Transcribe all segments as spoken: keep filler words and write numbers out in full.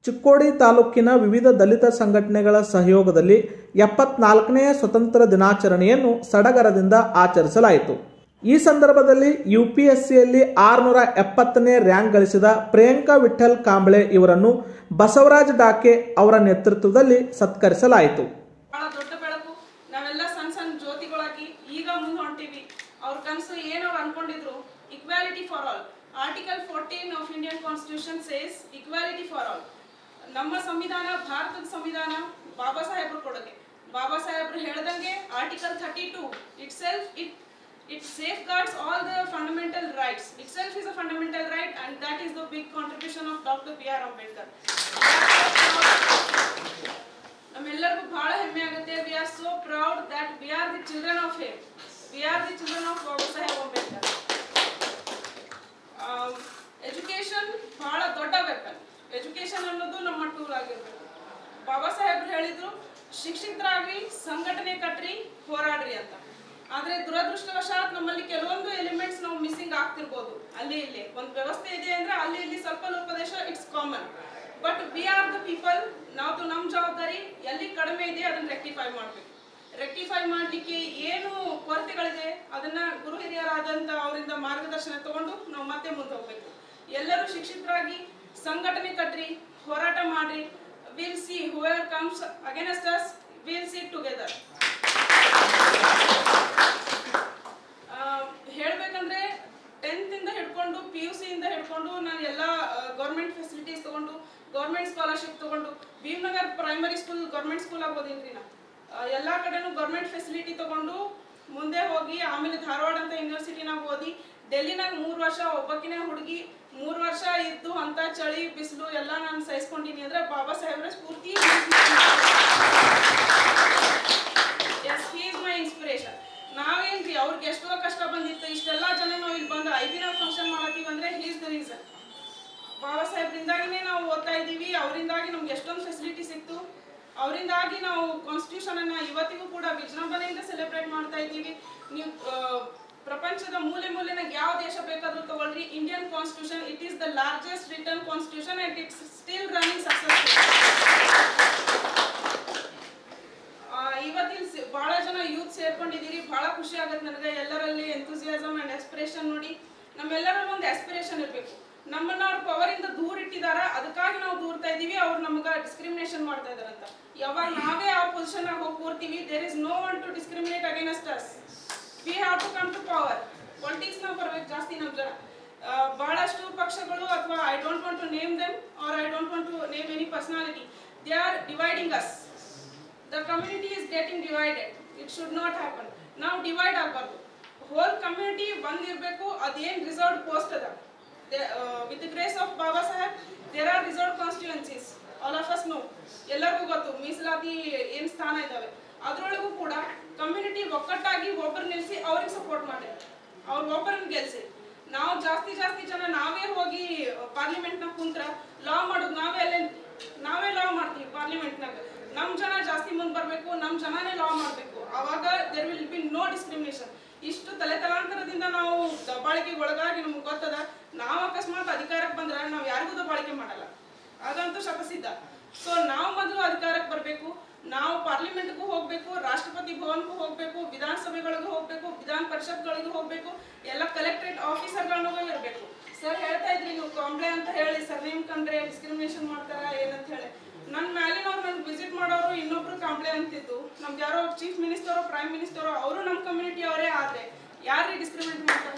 ಚಿಕ್ಕೋಡಿ ತಾಲೂಕಿನ ವಿವಿಧ ದಲಿತ ಸಂಘಟನೆಗಳ ಸಹಯೋಗದಲ್ಲಿ ಎಪ್ಪತ್ನಾಲ್ಕನೆಯ ಸ್ವತಂತ್ರ ದಿನಾಚರಣೆಯನ್ನು ಸಡಗರದಿಂದ ಆಚರಿಸಲಾಯಿತು. ಈ ಸಂದರ್ಭದಲ್ಲಿ ಯುಪಿಎಸ್ಸಿಯಲ್ಲಿ ಆರುನೂರ ಎಪ್ಪತ್ತನೇ ರ್ಯಾಂಕ್ ಗಳಿಸಿದ ಪ್ರಿಯಾಂಕಾ ವಿಠಲ್ ಕಾಂಬ್ಳೆ ಇವರನ್ನು ಬಸವರಾಜ ಡಾಕೆ ಅವರ ನೇತೃತ್ವದಲ್ಲಿ ಸತ್ಕರಿಸಲಾಯಿತು. ಬಹಳ ದೊಡ್ಡ ಬೆಳಕು, ನಾವೆಲ್ಲ ಸಣ್ಣ ಸಣ್ಣ ಜ್ಯೋತಿಗಳಾಗಿ ಈಗ ಮುಂದೆ ಹೊಂಟಿವಿ. ಅವ್ರ ಕನಸು ಏನು ಅವ್ರು ಅನ್ಕೊಂಡಿದ್ರು, equality for all. Article fourteen of Indian constitution says equality for all. ನಮ್ಮ ಸಂವಿಧಾನ, ಭಾರತದ ಸಂವಿಧಾನ ಬಾಬಾ ಸಾಹೇಬ್ರು ಕೊಡೋಕೆ. ಬಾಬಾ ಸಾಹೇಬ್ರು ಹೇಳ್ದಂಗೆ article thirty two itself it it safeguards all the fundamental rights. Itself is a fundamental right, and that is the big contribution of Doctor B R Ambedkar. ನಮ್ಮೆಲ್ಲರಿಗೂ ಬಹಳ ಹೆಮ್ಮೆ ಆಗುತ್ತೆ. We are so proud that we are the children of him. We are the children of Baba Saheb Ambedkar. Education ಬಹಳ ದೊಡ್ಡ weapon. Education ಅನ್ನೋದು ನಮ್ಮ tool ಆಗಿರ್ಬೇಕು. ಬಾಬಾ ಸಾಹೇಬ್ರು ಹೇಳಿದ್ರು, ಶಿಕ್ಷಿತರಾಗ್ರಿ, ಸಂಘಟನೆ ಕಟ್ರಿ, ಹೋರಾಡ್ರಿ ಅಂತ. ಆದ್ರೆ ದುರದೃಷ್ಟವಶಾತ್ ನಮ್ಮಲ್ಲಿ ಕೆಲವೊಂದು ಎಲಿಮೆಂಟ್ಸ್ ನಾವು ಮಿಸ್ಸಿಂಗ್ ಆಗ್ತಿರ್ಬೋದು. ಅಲ್ಲಿ ಇಲ್ಲಿ ಒಂದು ವ್ಯವಸ್ಥೆ ಇದೆ ಅಂದ್ರೆ ಅಲ್ಲಿ ಇಲ್ಲಿ ಸ್ವಲ್ಪ ಲೋಪದೇಶ, it's common. But we are the people. ನಾವು ನಮ್ಮ ಜವಾಬ್ದಾರಿ ಎಲ್ಲಿ ಕಡಿಮೆ ಇದೆ ಅದನ್ನ ರೆಕ್ಟಿಫೈ ಮಾಡಬೇಕು. ರೆಕ್ಟಿಫೈ ಮಾಡಲಿಕ್ಕೆ ಏನು ಕೊರತೆಗಳಿದೆ ಅದನ್ನ ಗುರು ಹಿರಿಯರಾದಂಥ ಅವರಿಂದ ಮಾರ್ಗದರ್ಶನ ತಗೊಂಡು ನಾವು ಮತ್ತೆ ಮುಂದೆ ಹೋಗ್ಬೇಕು. ಎಲ್ಲರೂ ಶಿಕ್ಷಿತರಾಗಿ ಸಂಘಟನೆ ಕಟ್ರಿ, ಹೋರಾಟ ಮಾಡ್ರಿ. Will see whoever comes against us, will see together. ಹೇಳ್ಬೇಕಂದ್ರೆ ಟೆಂತ್ ಇಂದ ಹಿಡ್ಕೊಂಡು ಪಿ ಯು ಸಿ ಇಂದ ಹಿಡ್ಕೊಂಡು ನಾನು ಎಲ್ಲ ಗೌರ್ಮೆಂಟ್ ಫೆಸಿಲಿಟೀಸ್ ತಗೊಂಡು, ಗೌರ್ಮೆಂಟ್ ಸ್ಕಾಲರ್ಶಿಪ್ ತಗೊಂಡು, Bhimnagar primary school government school ಆಗೋದಿಲ್ರಿ. ನಾ ಎಲ್ಲ ಕಡೆನೂ ಗೌರ್ಮೆಂಟ್ ಫೆಸಿಲಿಟಿ ತಗೊಂಡು ಮುಂದೆ ಹೋಗಿ ಆಮೇಲೆ ಧಾರವಾಡ ಅಂತ ಯೂನಿವರ್ಸಿಟಿನಾಗ ಓದಿ, ಡೆಲ್ಲಿನಾಗ ಮೂರು ವರ್ಷ ಒಬ್ಬಕಿನೇ ಹುಡುಗಿ ಮೂರು ವರ್ಷ ಇದ್ದು ಅಂತ ಚಳಿ ಬಿಸಿಲು ಎಲ್ಲ ನಾನು ಸಹಿಸ್ಕೊಂಡಿನಿ ಅಂದ್ರೆ ಬಾಬಾ ಸಾಹೇಬ್ರ ಸ್ಫೂರ್ತಿ. Yes, he is my inspiration. ನಾವೇನ್ರಿ ಅವ್ರಿಗೆ ಎಷ್ಟೋ ಕಷ್ಟ ಬಂದಿತ್ತು, ಇಷ್ಟೆಲ್ಲ ಜನ ನಾವು ಇಲ್ಲಿ ಬಂದು ಐದು ದಿನ ಫಂಕ್ಷನ್ ಮಾಡತ್ತೀವಿ ಅಂದ್ರೆ he is the reason. Baba ಸಾಹೇಬ್ರಿಂದಾಗಿನೇ ನಾವು ಓದ್ತಾ ಇದ್ದೀವಿ. ಅವರಿಂದಾಗಿ ನಮ್ಗೆ ಎಷ್ಟೊಂದು ಫೆಸಿಲಿಟಿ ಸಿಕ್ತು. ಅವರಿಂದಾಗಿ ನಾವು ಕಾನ್ಸ್ಟಿಟ್ಯೂಷನ್ ಅನ್ನ ಇವತ್ತಿಗೂ ಕೂಡ ವಿಜೃಂಭಣೆಯಿಂದ ಸೆಲೆಬ್ರೇಟ್ ಮಾಡ್ತಾ ಇದ್ದೀವಿ. ನೀವು ಪ್ರಪಂಚದ ಮೂಲೆ ಮೂಲೆನಾಗ ಯಾವ ದೇಶ ಬೇಕಾದ್ರೂ ತಗೊಳ್ರಿ, Indian constitution it is the largest written constitution and it's still running successful. ಇವತ್ತಿನ ಬಹಳ ಜನ ಯೂತ್ ಸೇರ್ಕೊಂಡಿದ್ದೀರಿ, ಬಹಳ ಖುಷಿ ಆಗುತ್ತೆ ನನಗೆ. ಎಲ್ಲರಲ್ಲಿ ಎಂಥೂಸಿಯಾಸಮ್ ಅಂಡ್ ಆಸ್ಪಿರೇಷನ್ ನೋಡಿ. ನಮ್ಮೆಲ್ಲರಲ್ಲಿ ಒಂದು ಆಸ್ಪಿರೇಷನ್ ಇರಬೇಕು. ನಮ್ಮನ್ನ ಅವ್ರ ಪವರ್ ಇಂದ ದೂರ ಇಟ್ಟಿದಾರ, ಅದಕ್ಕಾಗಿ ನಾವು ದೂರ್ತಾ ಇದೀವಿ. ಅವ್ರು ನಮ್ಗೆ ಡಿಸ್ಕ್ರಿಮಿನೇಷನ್ ಮಾಡ್ತಾ ಇದಾರಂತ. ಯಾವಾಗ ನಾವೇ ಆ ಪೊಸಿಷನ್ ಆಗಿ ಹೋಗಿ ಕೂರ್ತೀವಿ, there is no one to discriminate against us. We have to come to power. Politics ನಾವು ಬರ್ಬೇಕು ಜಾಸ್ತಿ ನಮ್ಮ ಜನ. ಬಹಳಷ್ಟು ಪಕ್ಷಗಳು ಅಥವಾ I don't want to name them or I don't want to name any personality, they are dividing us. The community is getting divided. It should not happen. Now divide ಆಗಬಾರ್ದು. Whole community ಬಂದಿರಬೇಕು. ಅದೇನು reserved post ಅದ, with the grace of Baba Saheb there are reserved constituencies. All of us know. ಎಲ್ಲರಿಗೂ ಗೊತ್ತು ಮೀಸಲಾತಿ ಏನು ಸ್ಥಾನ ಇದಾವೆ. ಅದರೊಳಗೂ ಕೂಡ ಕಮ್ಯುನಿಟಿ ಒಕ್ಕಟ್ಟಾಗಿ ಒಬ್ಬರು ನಿಲ್ಲಿಸಿ ಅವ್ರಿಗೆ ಸಪೋರ್ಟ್ ಮಾಡಿ, ಅವ್ರು ಒಬ್ಬರನ್ನ ಗೆಲ್ಸಿ. ನಾವು ಜಾಸ್ತಿ ಜಾಸ್ತಿ ಜನ ನಾವೇ ಹೋಗಿ ಪಾರ್ಲಿಮೆಂಟ್ನಾಗ ಕುಂತ್ರ ಲಾ ಮಾಡೋದು ನಾವೇ ಅಲ್ಲೇ ನಾವೇ ಲಾ ಮಾಡ್ತೀವಿ ಪಾರ್ಲಿಮೆಂಟ್ನಾಗ. ನಮ್ಮ ಜನ ಜಾಸ್ತಿ ಮುಂದೆ ಬರಬೇಕು, ನಮ್ಮ ಜನನೇ ಲಾ ಮಾಡಬೇಕು. ಆವಾಗ there will be no discrimination. ಇಷ್ಟು ತಲೆ ತಲಾಂತರದಿಂದ ನಾವು ದಬ್ಬಾಳಿಕೆಗೆ ಒಳಗಾಗಿ ನಮ್ಗೆ ಗೊತ್ತದ. ನಾವು ಅಕಸ್ಮಾತ್ ಅಧಿಕಾರಕ್ಕೆ ಬಂದ್ರೆ ನಾವು ಯಾರಿಗೂ ದಬ್ಬಾಳಿಕೆ ಮಾಡಲ್ಲ, ಅದಂತೂ ಶತಸಿದ್ಧ. ಸೊ ನಾವು ಮೊದಲು ಅಧಿಕಾರಕ್ಕೆ ಬರಬೇಕು. ನಾವು ಪಾರ್ಲಿಮೆಂಟ್ಗೂ ಹೋಗಬೇಕು, ರಾಷ್ಟ್ರಪತಿ ಭವನ್ಗೂ ಹೋಗಬೇಕು, ವಿಧಾನಸಭೆಗಳಿಗೂ ಹೋಗಬೇಕು, ವಿಧಾನ ಪರಿಷತ್ಗಳಿಗೂ ಹೋಗಬೇಕು, ಎಲ್ಲ ಕಲೆಕ್ಟರೇಟ್ ಆಫೀಸರ್ಗಳನ್ನೂ ಇರಬೇಕು. ಸರ್ ಹೇಳ್ತಾ ಇದ್ರಿ ನೀವು ಕಾಂಬ್ಳೆ ಅಂತ ಹೇಳಿ ಸರ್ ನೇಮ್ ಕಂಡ್ರೆ ಡಿಸ್ಕ್ರಿಮಿನೇಷನ್ ಮಾಡ್ತಾರ ಏನಂತ ಹೇಳಿ. ನನ್ನ ಮೇಲಿನವ್ರು ನನ್ಗೆ ವಿಸಿಟ್ ಮಾಡೋರು ಇನ್ನೊಬ್ರು ಕಾಂಬ್ಳೆ ಅಂತಿದ್ದು, ನಮ್ಗೆ ಯಾರೋ ಚೀಫ್ ಮಿನಿಸ್ಟರು ಪ್ರೈಮ್ ಮಿನಿಸ್ಟರು ಅವರು ನಮ್ಮ ಕಮ್ಯುನಿಟಿ ಅವರೇ. ಆದರೆ ಯಾರಿಗೆ ಡಿಸ್ಕ್ರಿಮಿನೇಟ್ ಮಾಡ್ತಾರೆ?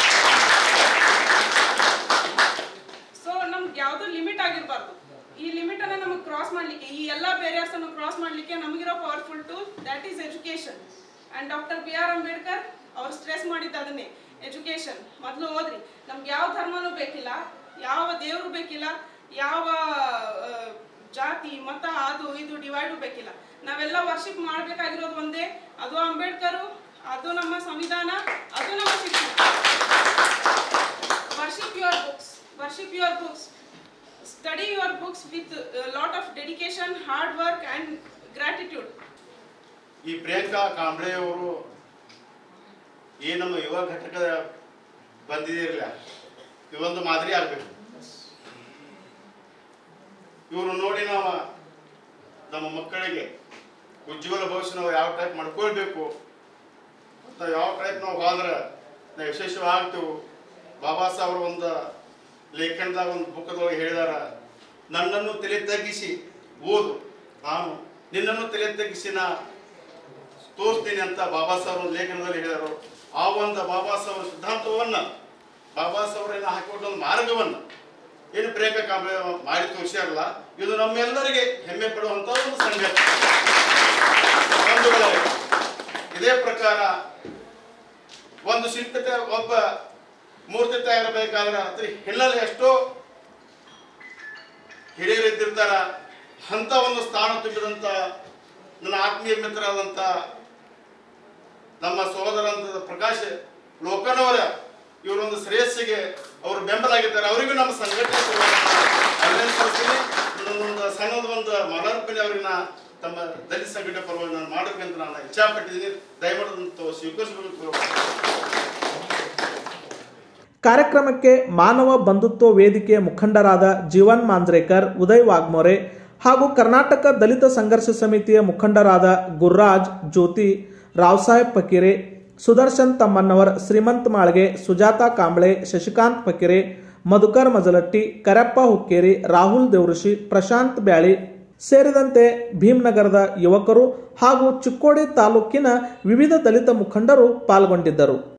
ಸೊ ನಮ್ಗೆ ಯಾವುದೂ ಲಿಮಿಟ್ ಆಗಿರಬಾರ್ದು. ಈ ಲಿಮಿಟ್ ಅನ್ನ ನಮಗೆ ಕ್ರಾಸ್ ಮಾಡ್ಲಿಕ್ಕೆ, ಈ ಎಲ್ಲ ಬೇರಿಯರ್ಸ್ ಅನ್ನು ಕ್ರಾಸ್ ಮಾಡ್ಲಿಕ್ಕೆ ನಮಗಿರೋ powerful tool that is education. And doctor B R Ambedkar ಅವ್ರು ಸ್ಟ್ರೆಸ್ ಮಾಡಿದ್ದು ಅದನ್ನೇ, ಎಜುಕೇಶನ್. ಮೊದಲು ಓದ್ರಿ. ನಮ್ಗೆ ಯಾವ ಧರ್ಮನೂ ಬೇಕಿಲ್ಲ, ಯಾವ ದೇವರು ಬೇಕಿಲ್ಲ, ಯಾವ ಜಾತಿ ಮತ ಅದು ಇದು ಡಿವೈಡು ಬೇಕಿಲ್ಲ. ನಾವೆಲ್ಲ ವರ್ಷಿಪ್ ಮಾಡಬೇಕಾಗಿರೋದು ಒಂದೇ, ಅದು ಅಂಬೇಡ್ಕರು, ಅದು ನಮ್ಮ ಸಂವಿಧಾನ, ಅದು ನಮ್ಮ ಶಿಕ್ಷಣ. Worship your books, worship your books, study your books with lot of dedication, hard work and gratitude. ಈ ಪ್ರಿಯಾಂಕಾ ಕಾಂಬ್ಳೆ ಅವರು ಈ ನಮ್ಮ ಯುವ ಘಟಕ ಬಂದಿದಿರಲ್ಲ, ಇವೊಂದು ಮಾದರಿ ಆಗಬೇಕು. ಇವರು ನೋಡಿ ನಾವು ನಮ್ಮ ಮಕ್ಕಳಿಗೆ ಉಜ್ವಲ ಭವಿಷ್ಯ ನಾವು ಯಾವ ಟೈಪ್ ಮಾಡ್ಕೊಳ್ಬೇಕು, ನಾವು ಯಾವ ಟೈಪ್ ನಾವು ಹೋದ್ರೆ ನಾವು ಯಶಸ್ವಿಯಾಗ್ತೇವೆ. ಬಾಬಾ ಸಾಹೇಬ್ರ ಒಂದು ಲೇಖನದಾಗ ಒಂದು ಬುಕ್ದೊಳಗೆ ಹೇಳಿದಾರ, ನನ್ನನ್ನು ತಲೆ ತಗ್ಗಿಸಿ ಓದು, ನಾನು ನಿನ್ನನ್ನು ತಲೆ ತಗ್ಗಿಸಿ ನಾ ತೋರಿಸ್ತೀನಿ ಅಂತ ಬಾಬಾ ಸಾಹೇಬ್ರ ಒಂದು ಲೇಖನದಲ್ಲಿ ಹೇಳಿದರು. ಆ ಒಂದು ಬಾಬಾ ಸಾಹೇಬ್ರ ಸಿದ್ಧಾಂತವನ್ನ, ಬಾಬಾ ಸಾಹೇಬ್ರನ್ನ ಹಾಕಿಕೊಟ್ಟ ಒಂದು ಮಾರ್ಗವನ್ನು ಏನು ಪ್ರಿಯಾಂಕಾ ಕಾಂಬ್ಳೆ ಮಾಡಿ ತೋರಿಸ್ಯಾರಲ್ಲ, ಇದು ನಮ್ಮೆಲ್ಲರಿಗೆ ಹೆಮ್ಮೆ ಪಡುವಂತ ಒಂದು ಸಂಗತಿ. ಇದೇ ಪ್ರಕಾರ ಒಂದು ಶಿಲ್ಪಿ ಒಬ್ಬ ಮೂರ್ತಿ ತಯಾರಬೇಕಾದ್ರೆ ಅದ್ರ ಹಿನ್ನೆಲೆ ಎಷ್ಟೋ ಹಿರಿಯರು ಇದ್ದಿರ್ತಾರ. ಅಂತ ಒಂದು ಸ್ಥಾನ ತುಂಬಿದಂತ ನನ್ನ ಆತ್ಮೀಯ ಮಿತ್ರರಾದಂತ ನಮ್ಮ ಸಹೋದರಂತ ಪ್ರಕಾಶ್ ಲೋಕನವರ ಇವರೊಂದು ಶ್ರೇಯಸ್ಸಿಗೆ ಅವರು ಬೆಂಬಲಾಗಿದ್ದಾರೆ. ಅವರಿಗೂ ನಮ್ಮ ಸಂಘಟನೆ ಅಭಿನಂದಿಸ್ತೀನಿ. ನನ್ನೊಂದು ಸಣ್ಣದ ಒಂದು ಮಾಲಾರ್ಪಣೆ ಅವ್ರನ್ನ ತಮ್ಮ ದಲಿತ ಸಂಘಟನೆ ಪರವಾಗಿ ನಾನು ಮಾಡಬೇಕಂತ ನಾನು ಇಚ್ಛಾಪಟ್ಟಿದ್ದೀನಿ. ದಯಮಾಡಿ ಸ್ವೀಕರಿಸಬೇಕು. ಕಾರ್ಯಕ್ರಮಕ್ಕೆ ಮಾನವ ಬಂಧುತ್ವ ವೇದಿಕೆಯ ಮುಖಂಡರಾದ ಜೀವನ್ ಮಾಂಜ್ರೇಕರ್, ಉದಯ್ ವಾಗ್ಮೋರೆ ಹಾಗೂ ಕರ್ನಾಟಕ ದಲಿತ ಸಂಘರ್ಷ ಸಮಿತಿಯ ಮುಖಂಡರಾದ ಗುರ್ರಾಜ್, ಜ್ಯೋತಿ, ರಾವ್ಸಾಹೇಬ್ ಫಕೀರೆ, ಸುದರ್ಶನ್ ತಮ್ಮಣ್ಣವರ್, ಶ್ರೀಮಂತ್ ಮಾಳ್ಗೆ, ಸುಜಾತಾ ಕಾಂಬ್ಳೆ, ಶಶಿಕಾಂತ್ ಫಕೀರೆ, ಮಧುಕರ್ ಮಜಲಟ್ಟಿ, ಕರಪ್ಪ ಹುಕ್ಕೇರಿ, ರಾಹುಲ್ ದೇವಋಷಿ, ಪ್ರಶಾಂತ್ ಬ್ಯಾಳಿ ಸೇರಿದಂತೆ ಭೀಮ್ನಗರದ ಯುವಕರು ಹಾಗೂ ಚಿಕ್ಕೋಡಿ ತಾಲೂಕಿನ ವಿವಿಧ ದಲಿತ ಮುಖಂಡರು ಪಾಲ್ಗೊಂಡಿದ್ದರು.